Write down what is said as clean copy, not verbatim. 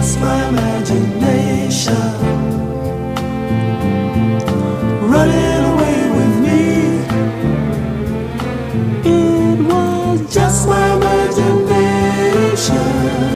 just my imagination running away with me. It was just my